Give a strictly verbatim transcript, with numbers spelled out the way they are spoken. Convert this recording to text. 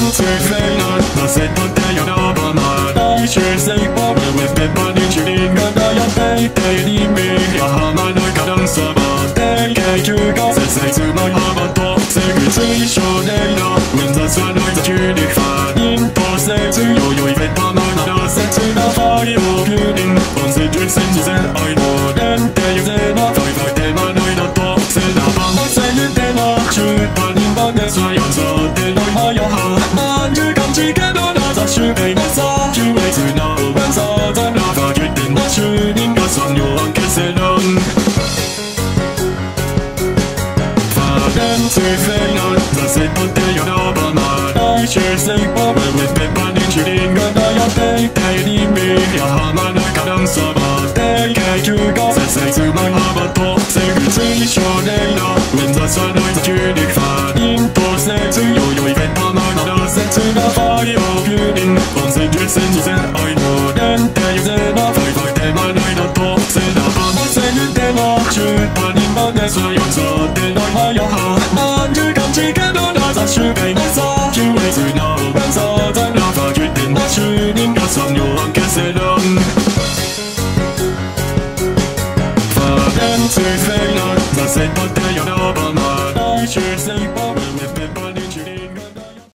zu verändern, das etwas der ja da war mal. Ich will say Bobby with the money to the ganda ya pay, pay the me, ya hama no kadan saba, pay pay to go, say say to my hama top, say good say show day no, when that's when I the tune fan, in for say to yo yo event pa no na say to the fire opening, on the drinks and the I know, then tell you say no, five five ten man I not top, say na bang, say you ten no, shoot, but in bang that's why I'm so ten no my ya ha, man you come together, that's shoot, ain't that's all, you wait to know, when so I'm not forgetting, that's shooting, that's on your uncle say no. Faden zu verändern, das etwas der ja da war mal. Ich will say Bobby with the money to the ganda ya pay, pay the me, ya hama no kadan saba, pay pay to go, say say to my hama top, say good say show day no, when that's when I the tune fan, in for say to yo yo event pa no na say to the fire opening, on the drinks and the I know, then tell you say no, five five ten man I not top, say na bang, say you ten no, shoot, but in bang that's why I'm so ten no my ya ha, man you come together, that's shoot, ain't that's all, you wait to know, when so I'm not forgetting, that's shooting, that's on your uncle say no. Faden zu verändern, das etwas der ja da war mal. Ich will say